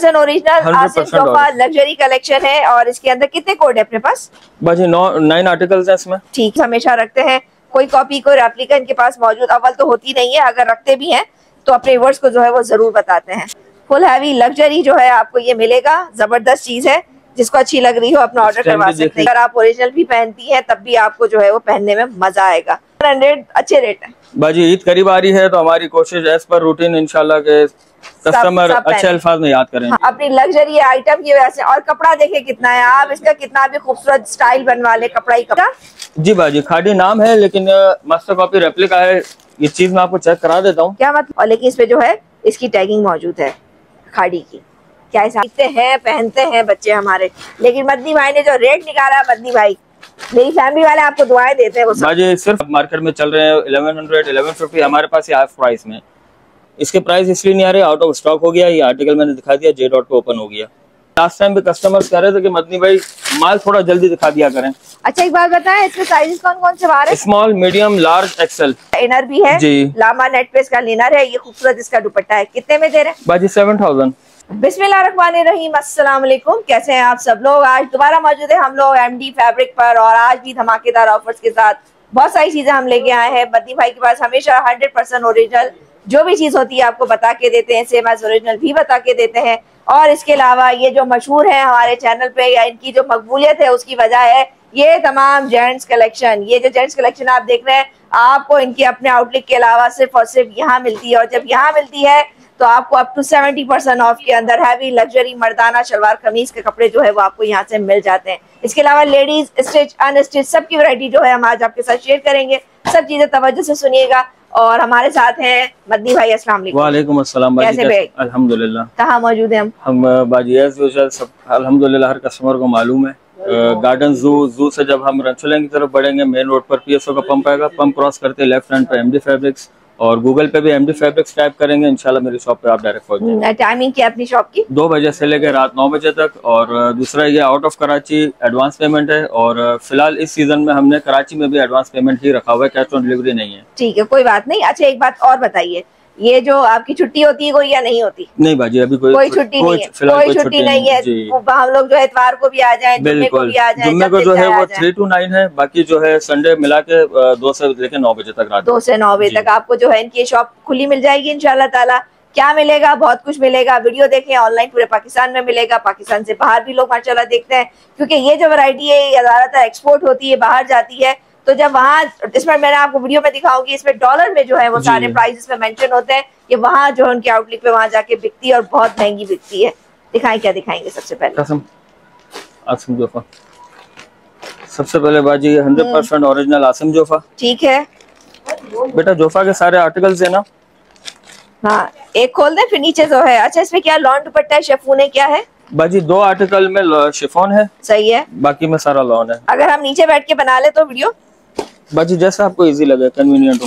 100% original Asim Jofa luxury collection है। और इसके अंदर कितने कोड है अपने पास? बाजी 9 आर्टिकल्स हैं इसमें। ठीक, हमेशा रखते हैं, कोई कॉपी कोई रेप्लिका इनके पास मौजूद अव्वल तो होती नहीं है, अगर रखते भी हैं तो अपने व्यूअर्स को जो है वो जरूर बताते हैं। फुल हैवी लग्जरी जो है आपको ये मिलेगा, जबरदस्त चीज है, जिसको अच्छी लग रही हो अपना ऑर्डर करवा सकते हैं। अगर आप ओरिजिनल भी पहनती हैं तब भी आपको जो है वो पहनने में मजा आएगा। 100 अच्छे रेट है। बाजी ईद करीब आ रही है तो हमारी कोशिश एज पर रूटीन इंशाल्लाह के कस्टमर अच्छे अल्फाज में याद करें। अपनी लग्जरी आइटम की वजह से। और कपड़ा देखे कितना है, आप इसका कितना भी खूबसूरत स्टाइल बनवा ले, कपड़ा ही कपड़ा। जी बाजी खाड़ी नाम है लेकिन मास्टर कॉपी रेप्लिका है, ये चीज मैं आपको चेक करा देता हूँ। क्या मतलब? और लेकिन इसपे जो है इसकी टैगिंग मौजूद है खाड़ी की। क्या हैं पहनते हैं बच्चे हमारे, लेकिन मदनी भाई ने जो रेट निकाला है, मदनी भाई मेरी फैमिली वाले आपको दुआएं देते हैं। वो बाजी सिर्फ मार्केट में चल रहे हैं 1100 1150, हमारे पास ये हाफ प्राइस में। इसके प्राइस इसलिए नहीं आ रहे, आउट ऑफ स्टॉक हो गया। ये आर्टिकल मैंने दिखा दिया, J.Dot पे ओपन हो गया। लास्ट टाइम भी कस्टमर्स कह रहे थे कि मदनी भाई माल थोड़ा जल्दी दिखा दिया करें। अच्छा एक बात बताएं, इसमें साइजेस कौन कौन से बाहर है? Small, medium, large, XL. Inner भी है जी, लामा नेट पे इसका इनर है। ये खूबसूरत इसका दुपट्टा है। कितने में दे रहे हैं? बाजी 7000। बिस्मिल्लाहिर्रहमानिर्रहीम, अस्सलाम वालेकुम। कैसे हैं आप सब लोग? आज दोबारा मौजूद है हम लोग MD फैब्रिक पर, और आज भी धमाकेदार ऑफर्स के साथ बहुत सारी चीजें हम लेके आए हैं। मदनी भाई के पास हमेशा 100% ओरिजिनल जो भी चीज होती है आपको बता के देते हैं, सेम एज ओरिजिनल भी बता के देते हैं। और इसके अलावा ये जो मशहूर है हमारे चैनल पे, या इनकी जो मकबूलियत है उसकी वजह है ये तमाम जेंट्स कलेक्शन। ये जो जेंट्स कलेक्शन आप देख रहे हैं, आपको इनके अपने आउटलेट के अलावा सिर्फ और सिर्फ यहाँ मिलती है। और जब यहाँ मिलती है तो आपको अप टू 70% ऑफ के अंदर हैवी लग्जरी मर्दाना शलवार कमीज के कपड़े जो है वो आपको यहाँ से मिल जाते हैं। इसके अलावा लेडीज स्टिच अनस्टिच सबकी वैरायटी जो है हम आज आपके साथ शेयर करेंगे। सब चीजें तवज्जो से सुनिएगा। और हमारे साथ हैं मदनी भाई, अस्सलाम वालेकुम। वालेकुम अस्सलाम बाजी, कैसे भाई? अल्हम्दुलिल्लाह। कहाँ मौजूद हैं हम बाजी एज यूजुअल सब अल्हम्दुलिल्लाह हर कस्टमर को मालूम है। गार्डन जू से जब हम रंचुलें की तरफ बढ़ेंगे, मेन रोड पर PSO का पंप आएगा, पंप क्रॉस करते लेफ्ट हैंड पे MD फैब्रिक्स, और गूगल पे भी MD फैब्रिक्स टाइप करेंगे, इंशाल्लाह मेरी शॉप पे आप डायरेक्ट पहुंच जाएंगे। टाइमिंग क्या अपनी शॉप की? 2 बजे से लेकर रात 9 बजे तक। और दूसरा ये out of Karachi advance payment है, और फिलहाल इस सीजन में हमने कराची में भी एडवांस पेमेंट ही रखा हुआ है, कैश ऑन डिलीवरी नहीं है। ठीक है, कोई बात नहीं। अच्छा एक बात और बताइए, ये जो आपकी छुट्टी होती है कोई या नहीं होती? नहीं बाजी अभी कोई छुट्टी नहीं है, कोई छुट्टी नहीं है। हम लोग जो है इतवार को भी आ जाए, जुम्मे को भी आ जाए, जुम्मे को जो है वो 3 to 9 है, बाकी जो है संडे मिला के 2 से लेकर 9 बजे तक, रात 2 से 9 बजे तक आपको जो है इनकी शॉप खुली मिल जाएगी इंशाल्लाह ताला। क्या मिलेगा? बहुत कुछ मिलेगा। वीडियो देखें, ऑनलाइन पूरे पाकिस्तान में मिलेगा, पाकिस्तान से बाहर भी लोग माशाल्लाह देखते हैं, क्योंकि ये जो वैरायटी है ये ज्यादातर एक्सपोर्ट होती है, बाहर जाती है। तो जब वहाँ, इसमें मैंने आपको वीडियो में दिखाऊंगी, इसमें डॉलर में जो है वो सारे प्राइसेस में मेंशन होते हैं कि वहाँ जो है उनके आउटलेट पे वहाँ जाके बिकती है और बहुत महंगी बिकती है। दिखाएं, क्या दिखाएंगे सबसे पहले? आसिम जोफा सबसे पहले बाजी 100% ओरिजिनल आसिम जोफा। ठीक है बेटा, जोफा के सारे आर्टिकल्स है ना? हाँ, एक खोल दे फिर नीचे जो है। अच्छा इसमें क्या लॉन दुपट्टा है, शिफॉन है, क्या है? बाजी 2 आर्टिकल में शिफॉन है, सही है, बाकी में सारा लॉन है। अगर हम नीचे बैठ के बना ले तो वीडियो बाजी जैसा आपको इजी लगे, कन्वीनियंट हो,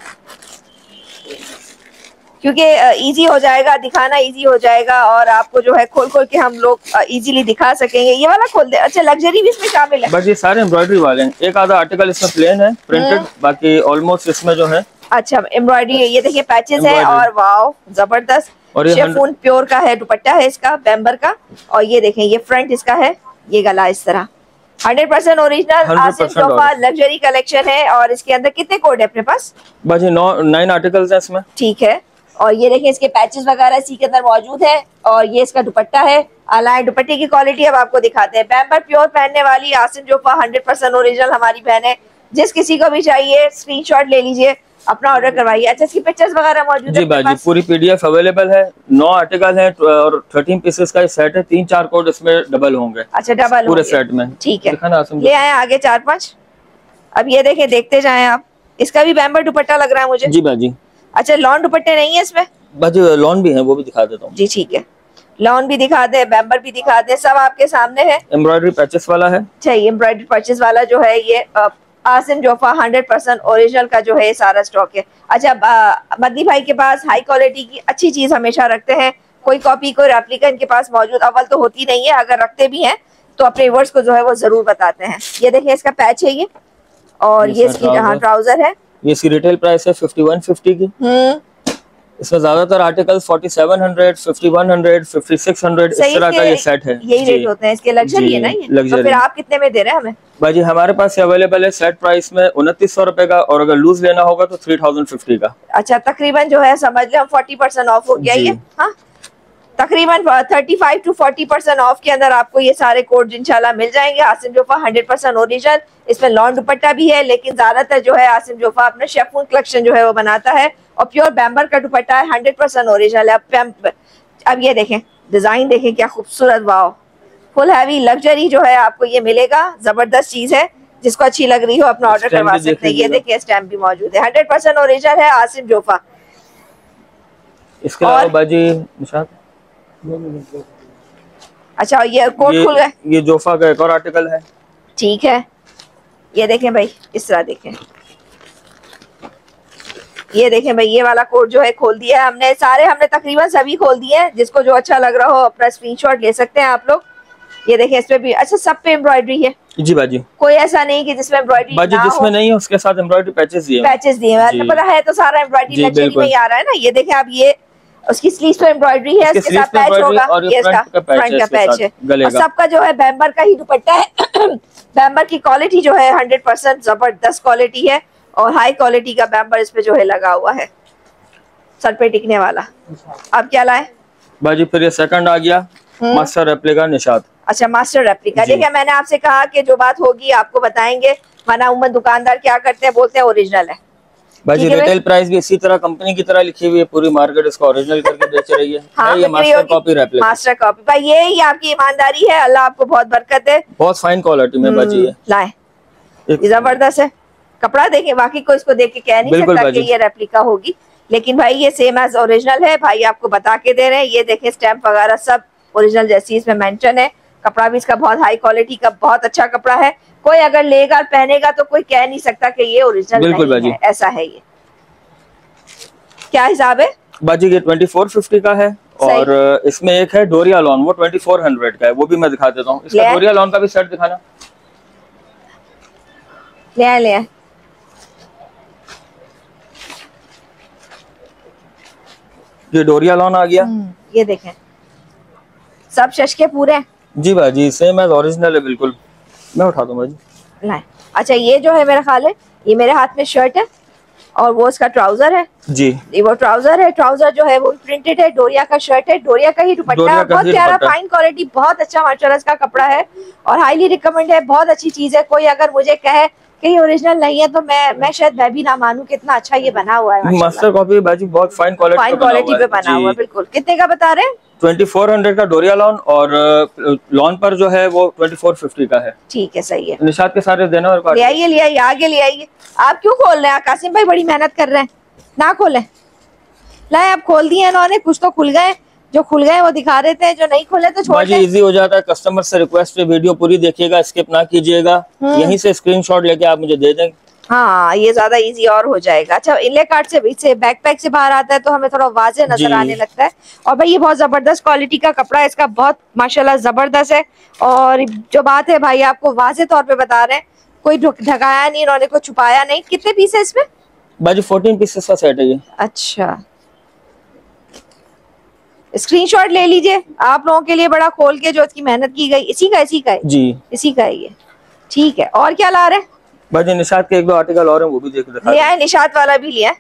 क्योंकि इजी हो जाएगा, दिखाना इजी हो जाएगा, और आपको जो है खोल खोल के हम लोग इजीली दिखा सकेंगे। ये वाला खोल दे। अच्छा लग्जरी भी इसमें शामिल है? बाजी सारे एम्ब्रॉयडरी वाले हैं, एक आधा आर्टिकल इसमें प्लेन है प्रिंटेड, बाकी ऑलमोस्ट इसमें जो है अच्छा एम्ब्रॉयडरी है। ये देखिए पैचेस है, और वाओ जबरदस्त। और शिफॉन प्योर का है, दुपट्टा है इसका बैम्बर का, और ये देखें ये फ्रंट इसका है, ये गला इस तरह। 100% original Asim Jofa luxury collection है। और इसके अंदर कितने कोड है अपने पास? बाजी 9 आर्टिकल्स हैं इसमें। ठीक है, और ये देखें इसके पैचेस वगैरह इसी के अंदर मौजूद है, और ये इसका दुपट्टा है। अलाइन दुपट्टे की क्वालिटी अब आपको दिखाते हैं। बैम्बर प्योर पहनने वाली आसिम जोफा 100% ओरिजिनल हमारी बहन है। जिस किसी को भी चाहिए स्क्रीनशॉट ले लीजिए, अपना ऑर्डर करवाइए। अच्छा इसकी पिक्चर्स वगैरह मौजूद है? जी बाजी पूरी PDF अवेलेबल है। 9 आर्टिकल है और 13 पीसेस का सेट है, 3-4 कोड इसमें डबल होंगे। अच्छा डबल पूरे सेट में। ठीक है, ले आए आगे 4-5। अब ये देखें, देखते जाएं आप। इसका भी बैम्बर दुपट्टा लग रहा है मुझे। जी बाजी। अच्छा लॉन दुपट्टे नहीं है इसमें? बाजी लॉन भी है, वो भी दिखा देता हूँ। जी ठीक है, लॉन भी दिखा दे, बैम्बर भी दिखा दे, सब आपके सामने है। एम्ब्रॉयडरी पैचेस वाला है। अच्छा ये एम्ब्रॉयडरी पैचेस वाला जो है ये आसिम जोफा 100% ओरिजिनल का जो है सारा स्टॉक है। अच्छा मदनी भाई के पास हाई क्वालिटी की अच्छी चीज हमेशा रखते हैं, कोई कॉपी कोई रेप्लिका इनके पास मौजूद अव्वल तो होती नहीं है, अगर रखते भी हैं तो अपने व्यूअर्स को जो है वो जरूर बताते हैं। ये देखिए इसका पैच है ये, और ये इसकी जहाँ ट्राउजर है। ये इसकी रिटेल प्राइस है 5150 की। इसमें ज्यादातर आर्टिकल 4700, 5100, 5600 इस तरह का ये सेट है। यही रेट होते हैं इसके। लग्जरी है ना ये? तो फिर आप कितने में दे रहे हैं हमें? भाजी हमारे पास अवेलेबल है सेट प्राइस में 2900 रुपए का, और अगर लूज लेना होगा तो 3050 का। अच्छा, तकरीबन जो है समझ लें 40% ऑफ हो गया ये। हाँ, तकरीबन 35 to 40% ऑफ के अंदर आपको ये सारे कोड इंशाल्लाह मिल जाएंगे। आसिम जोफा 100% ओरिजिनल, इसमें लॉन दुपट्टा भी है, लेकिन ज्यादातर जो है आसिम जोफा अपने शेफून कलेक्शन जो है वो बनाता है, और प्योर बैम्बर का दुपट्टा है, 100% ओरिजिनल है। अब ये देखें डिजाइन, देखें क्या खूबसूरत, वाओ, फुल हैवी लग्जरी जो है आपको ये मिलेगा। जबरदस्त चीज है, जिसको अच्छी लग रही हो अपना ऑर्डर करवा सकते हैं। ये देखिए स्टैम्प भी मौजूद है, 100% ओरिजिनल है आसिम जोफा। इसके अलावा बाजी निशात, अच्छा ये कोट खुल गए, ये जोफा का एक और आर्टिकल है। ठीक है, ये देखें भाई, इस तरह देखें, ये देखें भाई, ये वाला कोड जो है खोल दिया है हमने, सारे हमने तकरीबन सभी खोल दिए हैं। जिसको जो अच्छा लग रहा हो अपना स्क्रीनशॉट ले सकते हैं आप लोग। ये देखें, इसमें भी अच्छा सब पे एम्ब्रॉयडरी है जी बाजी, कोई ऐसा नहीं कि जिसमें एम्ब्रॉयडरी बाजी ना जिसमें हो। नहीं है उसके साथ एम्ब्रॉयडरी पैचेस दिए हैं, पता है तो सारा एम्ब्रॉयडरी लग्जरी में ही आ रहा है ना। ये देखें आप, ये उसकी स्लीव्स पे एम्ब्रॉयडरी है, उसके साथ पैच होगा, ये इसका फ्रंट का पैच है, और सबका जो है बैम्बर का ही दुपट्टा है। बैम्बर की क्वालिटी जो है 100% जबरदस्त क्वालिटी है, और हाई क्वालिटी का बैम्बर इस पे जो है लगा हुआ है, सर पे टिकने वाला। अब क्या लाए बाजी? फिर ये सेकंड आ गया, मास्टर रेप्लिका निशात। अच्छा, मास्टर रेप्लिका। देखिए मैंने आपसे कहा कि जो बात होगी आपको बताएंगे, वरना उम्मन दुकानदार क्या करते हैं, बोलते हैं ओरिजिनल है। भाजी रिटेल प्राइस भी इसी तरह कंपनी की तरह लिखी हुई है, पूरी मार्केट इसको ओरिजिनल करके बेच रही है। हाँ, ये master copy replica, master copy भाई, ये ही आपकी ईमानदारी है। अल्लाह आपको बहुत बरकत है, बहुत फाइन क्वालिटी में बाजी है। लाए, जबरदस्त है कपड़ा। देखे वाकई को इसको देख के कह नहीं सकता कि ये रेप्लिका होगी, लेकिन भाई ये सेम एज ओरिजिनल है। भाई आपको बता के दे रहे हैं, ये देखें स्टैम्प वगैरह सब ओरिजिनल जैसी इसमें मेंशन है। कपड़ा भी इसका बहुत हाई क्वालिटी का बहुत अच्छा कपड़ा है। कोई अगर लेगा पहनेगा तो कोई कह नहीं सकता कि ये ओरिजिनल नहीं है, ऐसा है। ये क्या हिसाब है बाजी? ये 2450 का है, और इसमें एक है डोरिया लॉन, वो 2400 का है, वो भी मैं दिखा देता हूँ। इसका डोरिया लॉन का भी सेट दिखाना। ले आए। ये डोरिया लॉन आ गया, ये देखें सब शशके पूरे जी बाजी, सेम एज ओरिजिनल है बिल्कुल। मैं उठा दूं बाजी, लाए। अच्छा, ये जो है मेरा ख्याल है, ये मेरे हाथ में शर्ट है, और वो इसका ट्राउजर है जी। ये वो ट्राउजर है, ट्राउजर जो है वो प्रिंटेड है, डोरिया का शर्ट है, डोरिया का ही दुपट्टा, बहुत प्यारा फाइन क्वालिटी, बहुत अच्छा माशाल्लाह इसका कपड़ा है, और हाईली रिकमेंड है, बहुत अच्छी चीज है। कोई अगर मुझे कहे कि ये ओरिजिनल नहीं है तो मैं शायद मैं भी ना मानूं, कितना अच्छा ये बना हुआ है। मास्टर कॉपी बाजी, बहुत फाइन क्वालिटी पे बना हुआ है बिल्कुल। कितने का बता रहे हैं? 2400 का डोरिया लॉन, और लॉन पर जो है वो 2450 का है। ठीक है, सही है। निशात के सारे देना, और ले आइए आगे ले आइए। आप क्यों खोल रहे हैं? कासिम भाई बड़ी मेहनत कर रहे हैं, ना खोलें। लाए, आप खोल दिए इन्होंने, कुछ तो खुल गए, जो खुल गए वो दिखा देते हैं, जो नहीं खुले तो छोड़ दें। इजी हो जाता है। कस्टमर से रिक्वेस्ट है, वीडियो पूरी देखिएगा, स्किप ना कीजिएगा, यहीं से स्क्रीनशॉट लेके आप मुझे दे दें। हाँ, ये ज्यादा इजी और हो जाएगा। अच्छा, इनले कार्ड से बैकपैक से बाहर आता है तो हमें थोड़ा वाज़े नजर आने लगता है। और भाई ये बहुत जबरदस्त क्वालिटी का कपड़ा है, इसका बहुत माशाल्लाह जबरदस्त है। और जो बात है भाई आपको वाज़े तौर पे बता रहे हैं, कोई ढकाया नहीं इन्होंने, कोई छुपाया नहीं। कितने पीस है इसमें? बाजी 14 पीसेस का सेट है ये। अच्छा, स्क्रीनशॉट ले लीजिए आप लोगों के लिए, बड़ा खोल के जो इसकी मेहनत की गई। इसी का है जी, इसी का है ये। ठीक है, और क्या ला रहे हैं? बाजी निशात के एक दो आर्टिकल और हैं, वो भी देख दिखा लिया है, निशात वाला भी लिया है।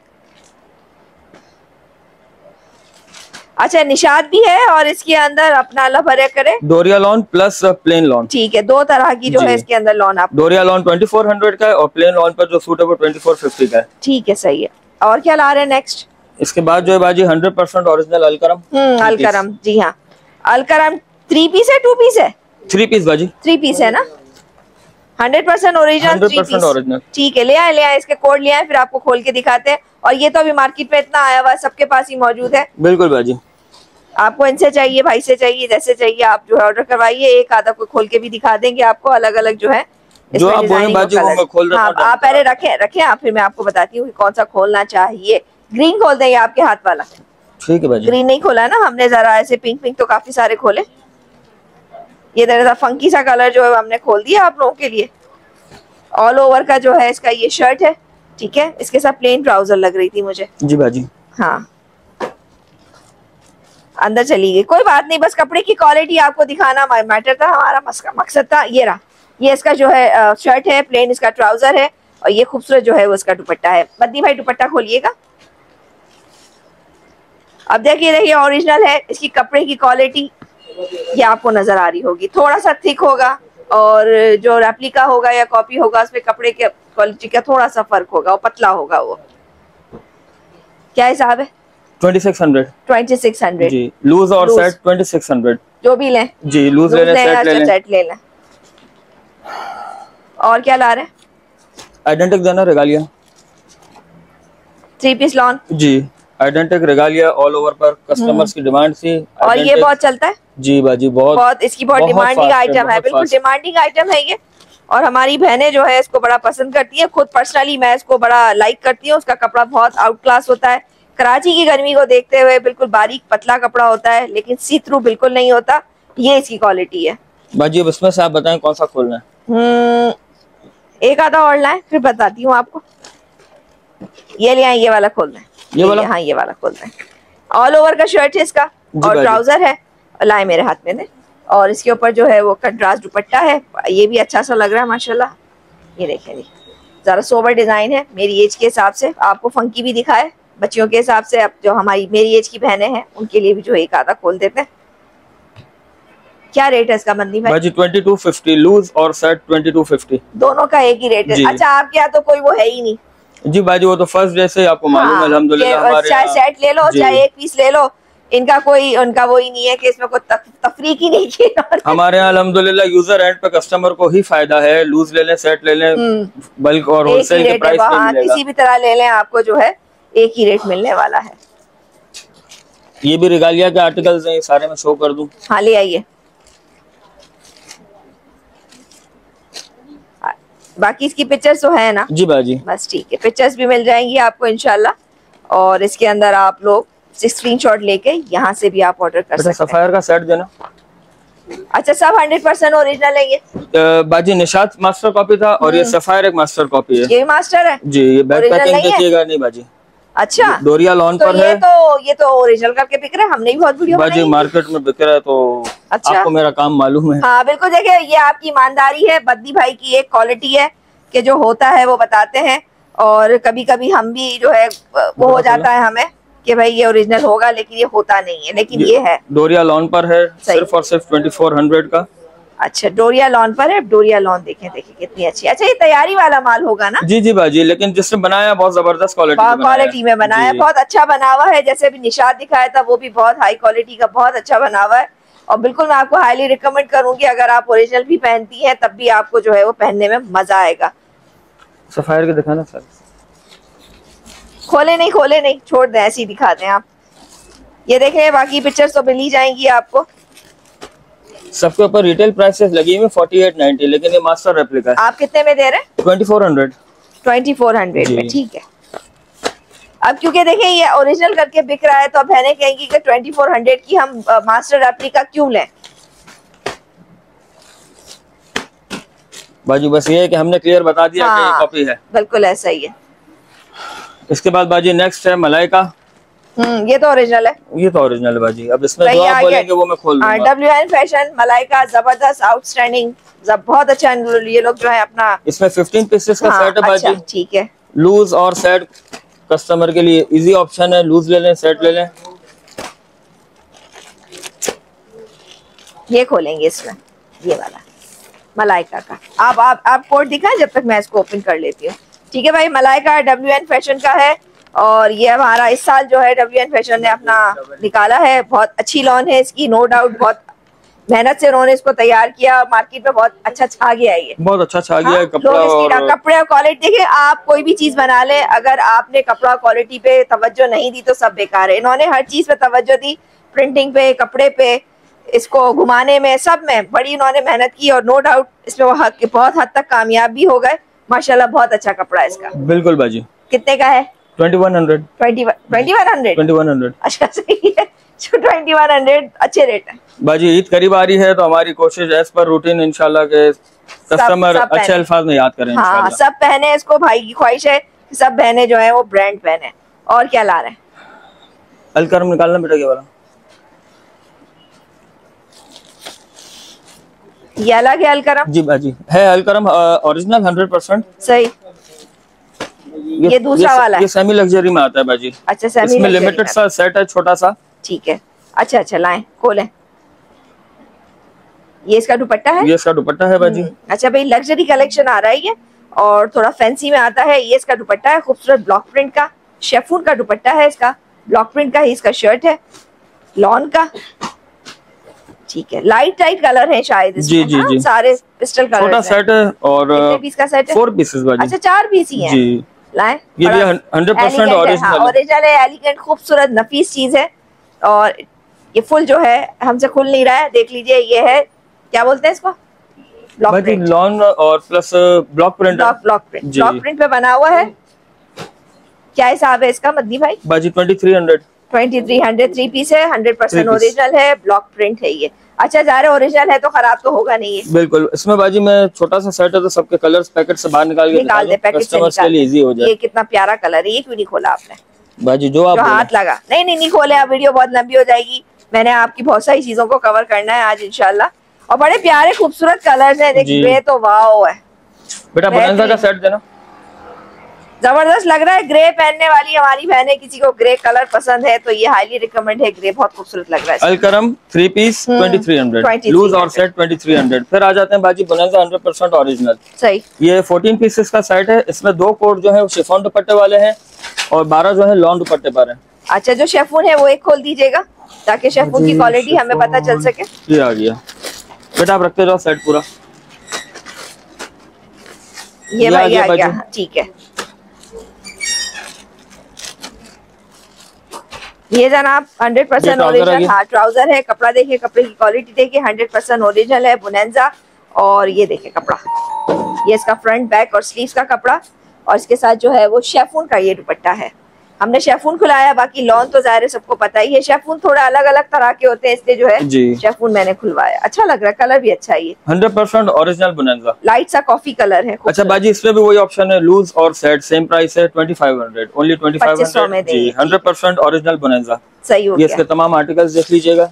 अच्छा, निशात भी है, और इसके अंदर अपना अल्लाह भरे करे डोरिया लॉन प्लस प्लेन लॉन। ठीक है, दो तरह की जो है इसके अंदर लॉन। आप डोरिया लॉन 2400 का है, और प्लेन लॉन पर जो सूट है वो 2450 का है। ठीक है, सही है। और क्या ला रहे हैं नेक्स्ट? इसके बाद जो है बाजी 100% ओरिजिनल अलकरम। अलकरम, जी हाँ, अलकरम 3 पीस है 2 पीस है? 3 पीस बाजी, 3 पीस है ना, 100% ओरिजिनल 100% ओरिजिनल। ठीक है, ले आए इसके कोड ले आए, फिर आपको खोल के दिखाते हैं। और ये तो अभी मार्केट में इतना आया हुआ है, सबके पास ही मौजूद है। बिल्कुल बाजी, आपको इनसे चाहिए, भाई से चाहिए, जैसे चाहिए आप जो है ऑर्डर करवाइए। एक आधा कोई खोल के भी दिखा देंगे आपको, अलग अलग जो है जो आप बोले बाजी वो मैं खोल देता हूं। आप पहले रखें आप, फिर मैं आपको बताती हूँ कौन सा खोलना चाहिए। ग्रीन खोल दें आपके हाथ वाला। ठीक है बाजी, ग्रीन नहीं खोला ना हमने, जरा ऐसे पिंक तो काफी सारे खोले। ये जरा फंकी सा कलर जो है हमने खोल दिया आप लोगों के लिए। ऑल ओवर का जो है इसका ये शर्ट है, ठीक है, इसके साथ प्लेन ट्राउजर लग रही थी मुझे। जी बाजी, हाँ, अंदर चली गई, कोई बात नहीं, बस कपड़े की क्वालिटी आपको दिखाना मैटर था, हमारा मकसद था। ये रहा, ये इसका जो है शर्ट है, प्लेन इसका ट्राउजर है, और ये खूबसूरत जो है वो इसका दुपट्टा है। बद्दी भाई दुपट्टा खोलिएगा। अब देखिए ओरिजिनल है, इसकी कपड़े की क्वालिटी ये आपको नजर आ रही होगी, थोड़ा सा थिक होगा, और जो रेप्लिका होगा या कॉपी होगा उसमें कपड़े के क्वालिटी का थोड़ा सा फर्क होगा, और पतला होगा। वो क्या हिसाब है? 2600 2600 जी, लूज और सेट 2600 जो भी लें जी, लूज ले लें, सेट ले लें। और क्या ला रहे हैं? आइडेंटिक देना रेगालिया 3 पीस लॉन जी, आइडेंटिक रेगालिया ऑल ओवर पर कस्टमर्स की डिमांड थी। और ये बहुत चलता है जी बाजी, बहुत इसकी बहुत डिमांडिंग आइटम है, बिल्कुल डिमांडिंग आइटम है ये। और हमारी बहनें जो है इसको बड़ा पसंद करती है, खुद पर्सनली मैं इसको बड़ा लाइक करती हूँ। उसका कपड़ा बहुत आउट क्लास होता है, कराची की गर्मी को देखते हुए बिल्कुल बारीक पतला कपड़ा होता है, लेकिन सी थ्रू बिल्कुल नहीं होता। ये इसकी क्वालिटी है बाजी। अब इसमें से आप बताएं कौन सा खोलना है? एक आधा और लाएं फिर बताती हूँ आपको। ये ले आए, ये वाला खोल दें, ये वाला? हाँ ये वाला खोल दें। ऑल ओवर का शर्ट है इसका, और ट्राउजर है, लाए मेरे हाथ में दे। और इसके ऊपर जो है वो कंट्रास्ट दुपट्टा है, ये भी अच्छा सा लग रहा है माशाल्लाह। ये देखें जी, ज़रा सोबर डिज़ाइन है, मेरी एज के हिसाब से। आपको फंकी भी दिखाए बच्चियों के हिसाब से, अब जो हमारी मेरी एज की बहनें हैं उनके लिए भी जो एक आधा खोल देते हैं। क्या रेट है इसका बंदी भाई? 2250 लूज और सेट 2250, दोनों का एक ही रेट है। अच्छा, आपके यहाँ तो कोई वो है ही नहीं जी बाजी, वो तो फर्स्ट डे से आपको मालूम है अल्हम्दुलिल्लाह। चाहे सेट ले लो चाहे एक पीस ले लो, इनका कोई उनका वो ही नहीं है कि इसमें कोई तफरीक ही नहीं की। हमारे यहाँ अल्हम्दुलिल्लाह यूजर एंड पे कस्टमर को ही फायदा है, लूज ले लें सेट ले लें, बल्क और होलसेल के प्राइस पे मिलेगा। किसी भी तरह ले लें, आपको जो है एक ही रेट मिलने वाला है। ये भी रेगालिया के आर्टिकल्स हैं, सारे में शो कर दूं? हाँ ले आइए। बाकी इसकी पिक्चर्स तो है ना जी बाजी? बस ठीक है, पिक्चर्स भी मिल जाएंगी आपको इंशाल्लाह। और इसके अंदर आप लोग स्क्रीनशॉट लेके यहाँ से भी आप ऑर्डर कर सकते हैं। सफायर का सेट देना। अच्छा, सब 100% ओरिजिनल है ये बाजी? निशात मास्टर कॉपी था और ये सफायर एक मास्टर कॉपी है। ये मास्टर है जी, ये बैक पैकिंग देखिएगा। नहीं बाजी। अच्छा, डोरिया लॉन पर है। ये तो ओरिजिनल करके बिक रहा है, हमने भी बहुत वीडियो बाजी मार्केट में बिक रहा है, तो अच्छा, आपको मेरा काम मालूम है। हाँ बिल्कुल, देखिए ये आपकी ईमानदारी है, बद्दी भाई की एक क्वालिटी है कि जो होता है वो बताते हैं। और कभी कभी हम भी जो है वो हो जाता है हमें कि भाई ये ओरिजिनल होगा, लेकिन ये होता नहीं है, लेकिन ये है। डोरिया लॉन पर है, सिर्फ और सिर्फ 2400 का। अच्छा, डोरिया लॉन पर है। डोरिया लॉन देखें कितनी अच्छी। अच्छा, ये तैयारी वाला माल होगा ना? जी जी बाजी, लेकिन जिसने बनाया बहुत जबरदस्त क्वालिटी में बनाया, बहुत अच्छा बना हुआ है। जैसे भी निशात दिखाया था वो भी बहुत हाई क्वालिटी का, बहुत अच्छा बना हुआ है। और बिल्कुल मैं आपको हाईली रिकमेंड करूंगी, अगर आप ओरिजिनल भी पहनती हैं तब भी आपको जो है वो पहनने में मजा आएगा। सफायर के दिखाना सर। खोले नहीं, छोड़ दें, ऐसे ही दिखा दें आप। ये देखें, बाकी पिक्चर्स तो मिल ही जाएंगी आपको। सबके ऊपर रिटेल प्राइसेस लगी हुई 4890, लेकिन ये मास्टर रेप्लिका है। आप कितने में दे रहे हैं? 2400 में। ठीक है। अब क्योंकि देखें ये ओरिजिनल करके बिक रहा है, तो अब बहनें कहेंगी कि 2400 की हम मास्टर रेप्लिका क्यों लें? बाजी बस ये है कि हमने क्लियर बता दिया कि ये कॉपी है। बिल्कुल ऐसा ही है। इसके बाद बाजी नेक्स्ट है मलाइका। ये तो ओरिजिनल है। ये तो ओरिजिनल है बाजी। अब इसमें जो आप बोलेंगे वो मैं खोल दूंगा। WN फैशन मलाइका, जबरदस्त, आउटस्टैंडिंग, बहुत अच्छा। ये लोग जो है अपना, इसमें 15 पीसेस का सेट है बाजी। ठीक है। लूज और सेट कस्टमर के लिए इजी ऑप्शन है, लूज ले लें सेट ले लें। ये खोलेंगे इसमें, ये वाला मलाइका का। आप कोड दिखाएं जब तक मैं इसको ओपन कर लेती हूँ। ठीक है भाई, मलाइका WN फैशन का है। और ये हमारा इस साल जो है WN फैशन ने अपना निकाला है, बहुत अच्छी लॉन है इसकी, नो डाउट। बहुत मेहनत से उन्होंने इसको तैयार किया, मार्केट में बहुत अच्छा छा गया है। ये बहुत अच्छा छा गया है। कपड़ा और क्वालिटी देखिए, आप कोई भी चीज बना ले, अगर आपने कपड़ा क्वालिटी पे तवज्जो नहीं दी तो सब बेकार है। इन्होंने हर चीज पे तवज्जो दी, प्रिंटिंग पे, कपड़े पे, इसको घुमाने में, सब में बड़ी इन्होंने मेहनत की। और नो डाउट इसमें वो बहुत हद तक कामयाब भी हो गए माशाल्लाह। बहुत अच्छा कपड़ा है इसका। बिल्कुल बाजी। कितने का है? 2100। 2100। अच्छा सही है, 2100 अच्छे रेट है बाजी। ईद करीब आ रही है तो हमारी कोशिश एज पर रूटीन इंशाल्लाह के कस्टमर अच्छे अल्फाज में याद करें। हाँ, सब पहने इसको, भाई की ख्वाहिश है सब बहने जो है वो ब्रांड पहने। और क्या ला रहे हैं? अलकरम निकालना बेटा, ये वाला ये अलग है अलकरम? जी बाजी है अलकरम ओरिजिनल 100%। सही। ये दूसरा वाला है? ये सेमी लग्जरी में आता है बाजी। अच्छा सेमी इसमें लिमिटेड सा सेट है छोटा सा। ठीक है। अच्छा अच्छा लाएं खोलें। ये इसका दुपट्टा है? ये इसका दुपट्टा है बाजी। अच्छा भाई लग्जरी कलेक्शन आ रहा है ये और थोड़ा फैंसी में आता है। ये इसका दुपट्टा है खूबसूरत ब्लॉक प्रिंट का, शेफून का दुपट्टा है इसका, ब्लॉक प्रिंट का ही इसका शर्ट है लॉन का। ठीक है लाइट कलर है शायद इसमें। जी जी जी सारे पिस्टल कलर। छोटा सेट है और कितने पीस का सेट है? 4 पीसेस बाजी। अच्छा 4 पीस ही हैं। जी लाएं। ये भी 100% ओरिजिनल है, एलिगेंट खूबसूरत नफीस चीज है। और ये फुल जो है हमसे खुल नहीं रहा है, देख लीजिए। ये है क्या बोलते हैं इसको? Block print. लॉन और plus block print. Block print पे बना हुआ है। क्या हिसाब है इसका मदनी भाई? बाजी 2300। 2300 3 पीस है, 100% ओरिजिनल है, ब्लॉक प्रिंट है ये। अच्छा ज़ाहिर ओरिजिनल है तो खराब तो होगा नहीं है। बिल्कुल। इसमें बाजी में छोटा सा सेट है तो सबके कलर्स पैकेट से बाहर निकाल दे पैकेट कस्टमर्स के लिए इजी हो जाए। ये कितना प्यारा कलर है, ये क्यों नहीं खोला आपने? बाजी जो आप हाथ लगा। नहीं खोले आप, वीडियो बहुत लंबी हो जाएगी। मैंने आपकी बहुत सारी चीजों को कवर करना है आज इंशाल्लाह। और बड़े प्यारे खूबसूरत कलर्स हैं। देखिए ग्रे तो वाओ है बेटा। बोनांजा का सेट देना। जबरदस्त लग रहा है। ग्रे पहनने वाली हमारी बहनें, किसी को ग्रे कलर पसंद है तो ये हाईली रिकमेंड है। ग्रे बहुत खूबसूरत लग रहा है। अलकरम 3 पीस 2300 लूज और सेट 2300। फिर आ जाते हैं बाजी बोनांजा 100% ओरिजिनल। सही। ये 14 पीसेस का सेट है। इसमें 2 कोट जो है वो शिफॉन दुपट्टे वाले हैं और 12 जो है लॉन दुपट्टे पर है। अच्छा जो शेफून है वो एक खोल दीजिएगा ताकि शेफून की क्वालिटी हमें पता चल सके। ये आ गया बेटा, आप रखते जाओ सेट पूरा। ये भाई आ गया। ठीक है ये जनाब 100% ओरिजिनल। हाँ ट्राउजर है। कपड़ा देखिए, कपड़े की क्वालिटी देखिए, 100% ओरिजिनल है बोनांजा। और ये देखिए कपड़ा, ये इसका फ्रंट बैक और स्लीव्स का कपड़ा और इसके साथ जो है वो शेफून का ये दुपट्टा है। हमने शेफून खुलाया, बाकी लॉन तो ज़ाहिर है सबको पता ही है। शेफून थोड़ा अलग अलग तरह के होते हैं इसलिए जो है शेफून मैंने खुलवाया। अच्छा लग रहा है, कलर भी अच्छा है। ये 100% ओरिजिनल बोनांजा, लाइट सा कॉफी कलर है। अच्छा बाजी इसमें भी वही ऑप्शन है, लूज और सेट सेम प्राइस है 2500 ओनली 2500 जी। 100% ओरिजिनल बोनांजा। सही हो गया। ये इसके तमाम आर्टिकल्स देख लीजिएगा।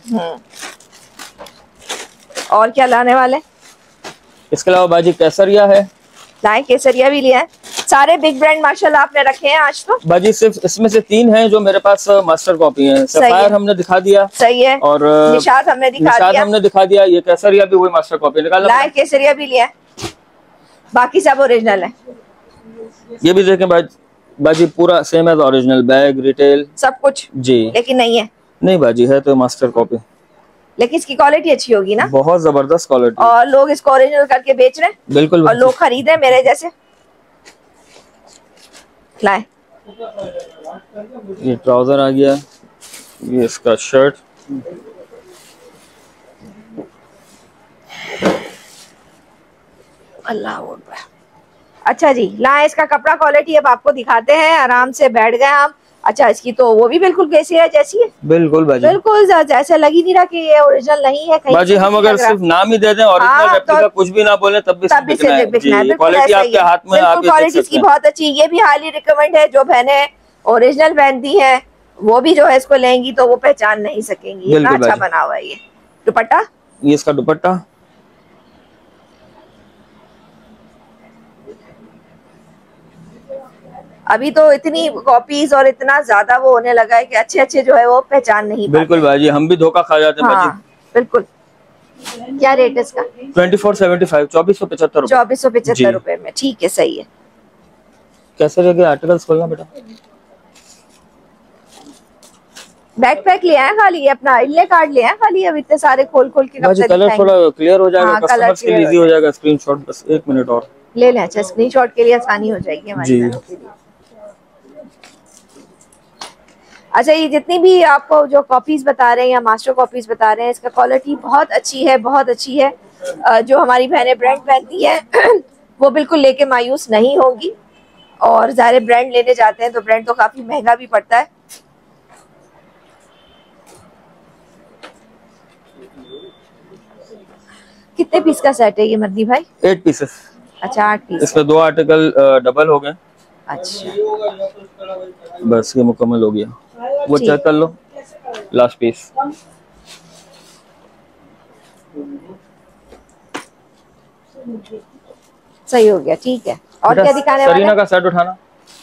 और क्या लाने वाले? इसके अलावा बाजी केसरिया है। लाए केसरिया भी लिया है। सारे बिग ब्रांड माशाल्लाह आपने रखे हैं आज तो। बाजी सिर्फ इसमें से 3 हैं जो मेरे पास मास्टर कॉपी हैं। सफायर हमने दिखा दिया। सही है। और निशात हमने दिखा दिया। ये केसरिया भी वही मास्टर कॉपी निकाला। लाए केसरिया भी लिया है, बाकी सब ओरिजिनल है। ये भी देखें बाजी पूरा सेम है, ओरिजिनल बैग रिटेल सब कुछ जी। लेकिन नहीं है, नहीं बाजी है तो मास्टर कॉपी, लेकिन इसकी क्वालिटी अच्छी होगी ना, बहुत जबरदस्त क्वालिटी। और लोग इसको ओरिजिनल करके बेच रहे हैं। बिल्कुल। और लोग खरीद रहे मेरे जैसे। लाए ये ट्राउजर आ गया, ये इसका शर्ट, अल्लाह अकबर। अच्छा जी लाए इसका कपड़ा क्वालिटी अब आपको दिखाते हैं। आराम से बैठ गए हम। अच्छा इसकी तो वो भी बिल्कुल कैसी है जैसी है। बिल्कुल बाजी, बिल्कुल जैसे लग ही नहीं रहा कि ये ओरिजिनल नहीं है। बाजी हम अगर सिर्फ नाम ही दे दें ओरिजिनल रेप्लिका कुछ भी ना बोले तब भी बिकना है। क्वालिटी आपके हाथ में, आप क्वालिटी इसकी बहुत अच्छी। ये भी हाईली रिकमेंड है। जो बहनें ओरिजिनल पहनती हैं वो भी जो है इसको लेंगी तो वो पहचान नहीं सकेंगी, इतना अच्छा बना हुआ है। ये दुपट्टा, ये इसका दुपट्टा, अभी तो इतनी कॉपीज और इतना ज्यादा वो होने लगा है कि अच्छे अच्छे जो है वो पहचान नहीं पाते। बिल्कुल बाजी, हम भी धोखा खा जाते हैं। हाँ, बिल्कुल। क्या रेट है इसका? 2475 2475 2475 रुपए में। ठीक है सही है। कैसे लगे आर्टिकल्स खोलना बेटा? बैकपैक ले आए खाली, अपना इले कार्ड ले आए खाली। अब इतने सारे खोल खोल के कलर थोड़ा क्लियर हो जाएगा, कस्टमर्स के लिए इजी हो जाएगा। स्क्रीनशॉट बस 1 मिनट और ले लें। अच्छा स्क्रीनशॉट के लिए आसानी हो जाएगी हमारी बहनों के लिए। अच्छा ये जितनी भी आपको जो कॉपीज बता रहे हैं या मास्टर कॉपीज बता रहे हैं, इसका क्वालिटी बहुत अच्छी है, बहुत अच्छी है। जो हमारी बहनें ब्रांड पहनती हैं वो बिल्कुल लेके मायूस नहीं होंगी। और ज़ाहिर ब्रांड लेने जाते हैं तो ब्रांड तो काफी महंगा भी पड़ता है। कितने पीस का सेट है ये मदनी भाई? 8 पीसेस। अच्छा 8 पीस। इसमें 2 आर्टिकल डबल हो गए। अच्छा बस ये मुकम्मल हो गया। वो चेक कर लो लास्ट पीस। सही हो गया, ठीक है। और क्या दिखाने वाले? सरीना का सेट उठाना।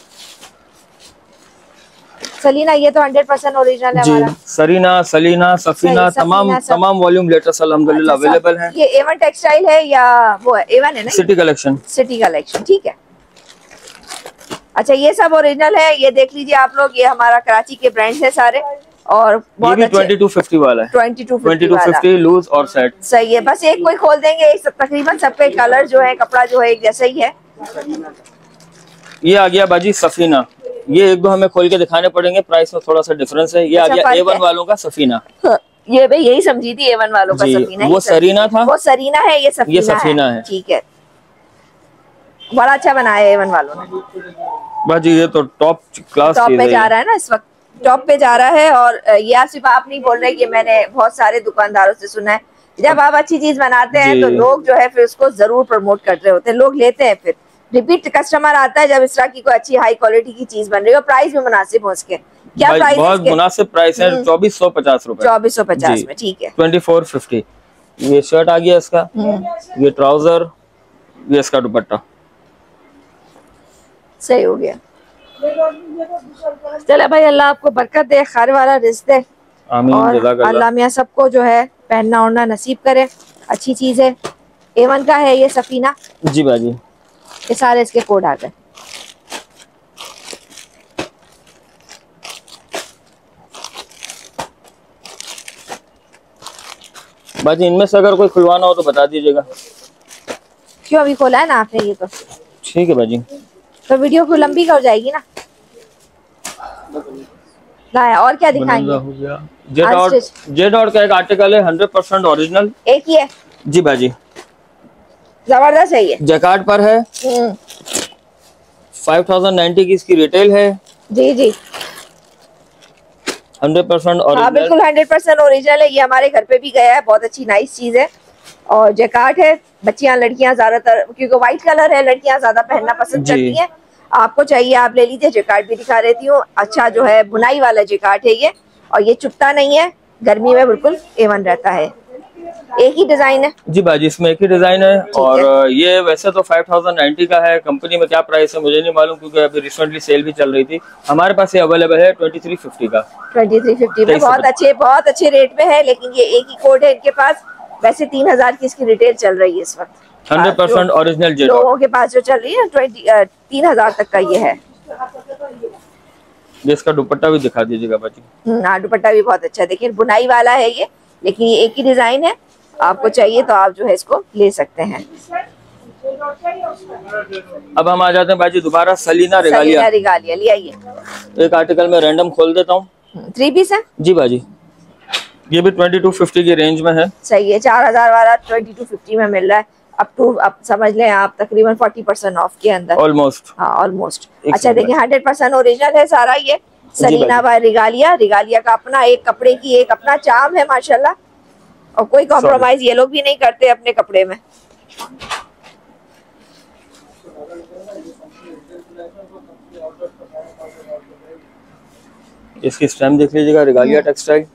सलीना, ये तो 100% ओरिजिनल है जी, हमारा। सरीना, सलीना, सफीना, तमाम वॉल्यूम लेटेस्ट अल्हम्दुलिल्लाह अच्छा, अवेलेबल हैं। ये A1 टेक्सटाइल है या वो है A1 है ना? City collection. सिटी कलेक्शन, ठीक है। अच्छा, ये सब ओरिजिनल है। ये देख लीजिए आप लोग, ये हमारा कराची के ब्रांड्स है सारे, और बहुत ये भी 2250 वाला है। 2250 लूज और सेट। सही है। बस एक कोई खोल देंगे, तकरीबन सबके कलर जो है, कपड़ा जो है एक जैसा ही है। ये आ गया बाजी सफीना। ये एक दो हमें खोल के दिखाने पड़ेंगे, प्राइस में थोड़ा सा डिफरेंस है। ये आ गया A1 वालों का सफीना। ये मैं यही समझी थी A1 वालों का सफीना। वो सरीना था, वो सरीना है, ये सफीना है। ठीक है, बड़ा अच्छा बनाया है A1 वालों ने। बाजी ये तो टॉप क्लास टॉप पे जा रहा है ना इस वक्त, टॉप पे जा रहा है। और ये आप सिर्फ आप नहीं बोल रहे, कि मैंने बहुत सारे दुकानदारों से सुना है, जब आप अच्छी चीज बनाते हैं तो लोग जो है फिर उसको जरूर प्रमोट कर रहे होते हैं, लोग लेते हैं, फिर रिपीट कस्टमर आता है जब इस तरह की कोई अच्छी हाई क्वालिटी की चीज बन रही है और प्राइस भी मुनासिब हो उसके। क्या प्राइस? बहुत मुनासिब प्राइस है, 2450 रुपए। 2450 में, ठीक है। 2450। ये शर्ट आ गया इसका, ये ट्राउजर, ये इसका दुपट्टा। सही हो गया। चले भाई, अल्लाह आपको बरकत दे, खैर वाला रिज़्क दे, और अल्लाह मियां सबको जो है पहनना ओढ़ना नसीब करे। अच्छी चीज है। A1 का है ये सफीना। जी बाजी, ये सारे इसके कोड आ गए। बाजी इनमें से अगर कोई खुलवाना हो तो बता दीजिएगा। क्यों, अभी खोला है ना आपने ये तो। ठीक है बाजी, तो वीडियो को लंबी हो जाएगी ना। लाया, और क्या दिखाएंगे? जेड का एक आर्टिकल है 100% ओरिजिनल, एक ही है। जी बाजी, जबरदस्त है ये। जैकार्ड पर है। 5090 की इसकी रिटेल है। जी जी, 100% ओरिजिनल। हाँ बिल्कुल 100% ओरिजिनल है। ये हमारे घर पे भी गया है, बहुत अच्छी नाइस चीज है। और जैकार्ड है, बच्चियां लड़कियां ज्यादातर, क्योंकि व्हाइट कलर है, लड़कियां ज्यादा पहनना पसंद करती हैं। आपको चाहिए आप ले लीजिए। जैकार्ड भी दिखा देती हूँ। अच्छा जो है बुनाई वाला जैकार्ड है ये, और ये चुभता नहीं है, गर्मी में बिल्कुल A1 रहता है। एक ही डिजाइन है जी बाजी, इसमें एक ही डिजाइन है। और ये वैसे तो 5090 का है, कंपनी में क्या प्राइस है मुझे नहीं मालूम, क्योंकि अभी रिसेंटली सेल भी चल रही थी। हमारे पास ये अवेलेबल है 2350 का। 2350 में बहुत अच्छे रेट में है, लेकिन ये एक ही कोड है इनके पास। वैसे 3000 की इसकी रिटेल चल रही है इस वक्त। 100% ओरिजिनल जेड लोगों के पास जो चल रही है 3000 तक का ये है। इसका दुपट्टा भी दिखा दीजिएगा बाजी। हाँ, दुपट्टा भी बहुत अच्छा है। देखिए बुनाई वाला है ये, लेकिन ये एक ही डिजाइन है। आपको चाहिए तो आप जो है इसको ले सकते हैं। अब हम आ जाते हैं बाजी दोबारा सलीना रिगालिया। ले आइए। एक आर्टिकल में रैंडम खोल देता हूँ। 3 पीस है जी बाजी, ये भी 2250 की रेंज में है। सही है। 4000 वाला 2250 में मिल रहा है। अब समझ लें आप तकरीबन 40% ऑफ के अंदर, ऑलमोस्ट। हाँ ऑलमोस्ट। अच्छा देखिए 100% ओरिजिनल है सारा ये सलीना बाय रिगालिया। रिगालिया का अपना एक कपड़े की एक अपना चार्म है माशाल्लाह, और कोई कॉम्प्रोमाइज ये लोग भी नहीं करते अपने कपड़े में। इसकी स्टैम्प देख लीजिएगा, रिगालिया टेक्सटाइल।